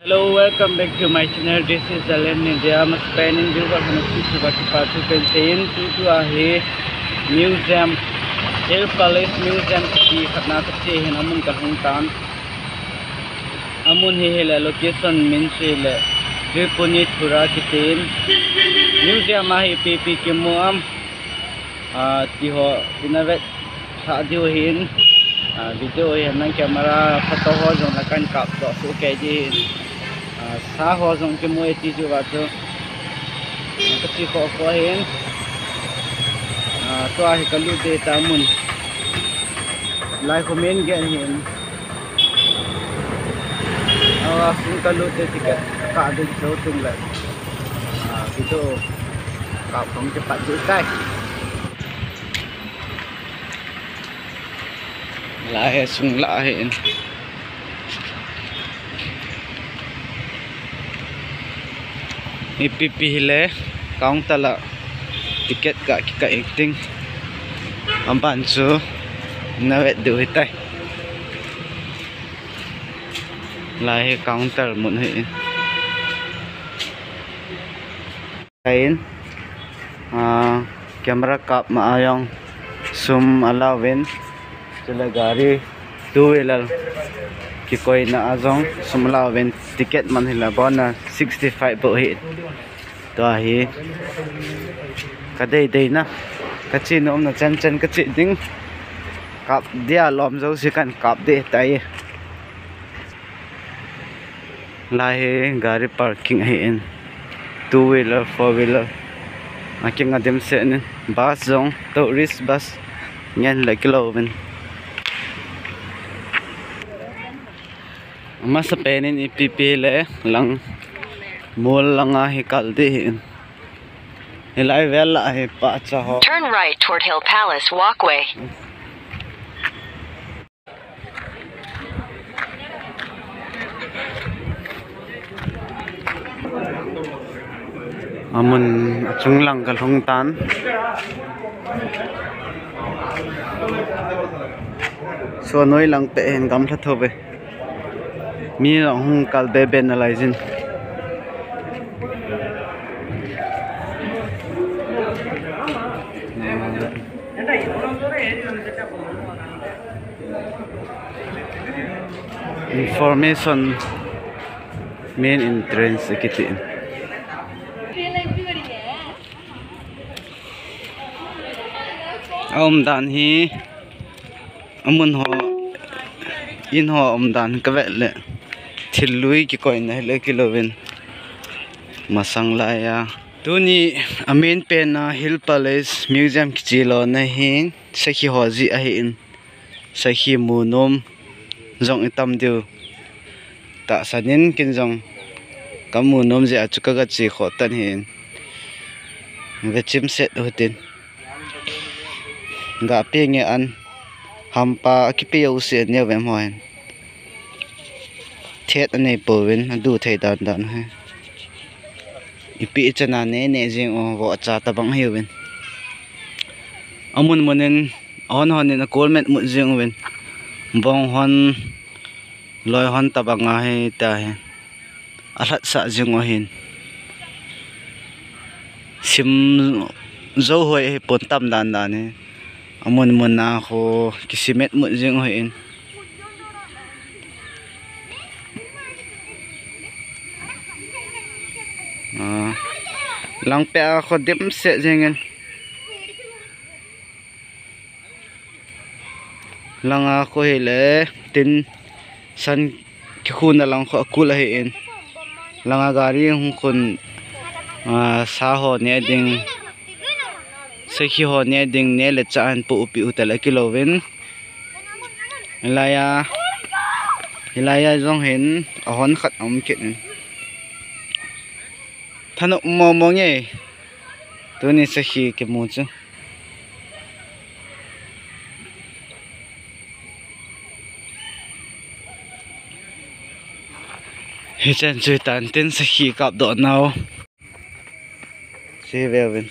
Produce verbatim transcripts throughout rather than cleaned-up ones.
Hello, welcome back to my channel. This is Alan India. Mas painin dulu kalau nak cuci baju baju pentain itu ahe museum, Hill Palace Museum di Khatna kecil yang amun kahung tan. Amun hehela location mense le. Dirpuni thura kitin. Museum ahe P P kemuam. Ah tiho dinavet sadio hin. Video yang nang kamera foto ho jong nakan kap do su keji. Sa ho jong ke moi ti ju wa tu ka ti ko ko hin to a ka lu te ta mun lai comment ge hin awa sun ka lu te tiket ka de so tung la video ka phong ke pat ju kai lai sung la hin P P hile kaung tala tiket ka ka acting ampan su nawet du hitai lai counter mun hi kain ah camera kap ma ayong zoom alawin chula gari two wheeler ki koi na azong sumla wen ticket man hila bona sixty-five bo hi to hi kadai dei na kachi nom na chan chan kachi ding kap dia lom zo si kan kap de tai lai gari parking hi in two wheeler four wheeler aking adem se ne bus zong tourist bus ngan la kilo wen mas penin P P le lang mol lang hi kaldi hin hilai vel hi pa cha ho turn right toward Hill Palace walkway. amun chung lang kal hong tan so noi lang pe hen gam tha thobe mi hong kal be ben alaizin information main entrance kitin om dan hi amun ho in ho om dan ka vele thilui ki koi na le kilovin masang la ya tuni amen pe na Hill Palace Museum ki chilo na hin sakhi hoji a hin sakhi munom jong itam diu ta sanin kin jong kamunom je achuka ga chi kho tan hin ve chim set hotin ga pe nge an hampa ki pe yo se ne ve moin thet ane powin adu thei dan dan ha ipi chana ne ne jing o wo cha ta bang hiwin amun monen on hon ne kolmet mu jing wen bong hon loi hon ta banga he ta he alat sa jing o hin sim zo hoi pon tam dan dan he amun mun na ko kisimet mu jing ho in ah lang pe ko dim se jengen langa ko hele tin san ki khuna lang ko akula he in langa gari hung kun sa ho ne ding sakhi ho ne ding ne le chan pu upi utala kilovin ilaya ilaya jong hin ahon khat om ket thano mo mo nge to ni sakhi ke mu chu he chan chui tan ten sakhi kap do naw si velvin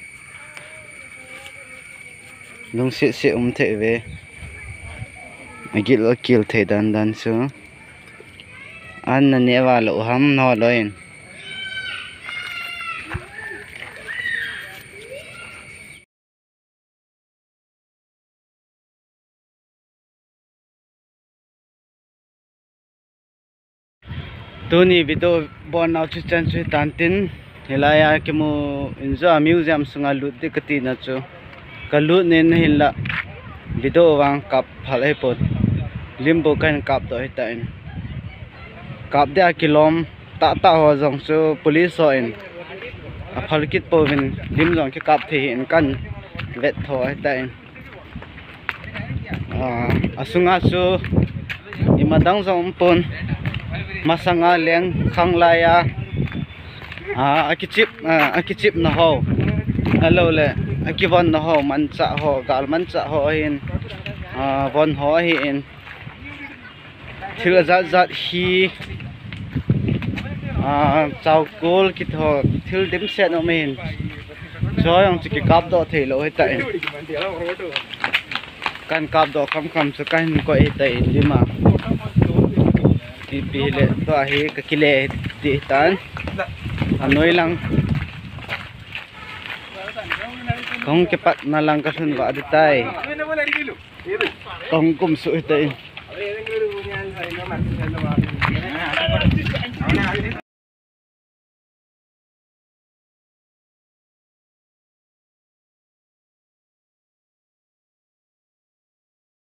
nung si si um the ve agil akil the dan dan su an na ne wa lo ham no loin tuni video bon now chu chan chu tan tin hilaya ke mu inzo museum sunga lut de kati na chu kalut nen hilla video wang kap phalai pot limbo kan kap do hitain kap de kilom ta ta ho jong chu police ho in a phalkit povin lim jong ke kap the in kan vet tho hitain a asunga chu imadang jong pon masanga leng khanglaya a akichip akichip na ho alo le akivon na ho mancha ho gal mancha ho hin a von ho hi in thil zat zat hi a chau kol ki tho thil dim set no min choyong chi ki kap do thei lo he tai kan kap do kham kham chu kan ko e tai lima ti pi le to a hi ka kile ti tan anoi lang kong ke pat na lang ka sun wa tai kong kum su tai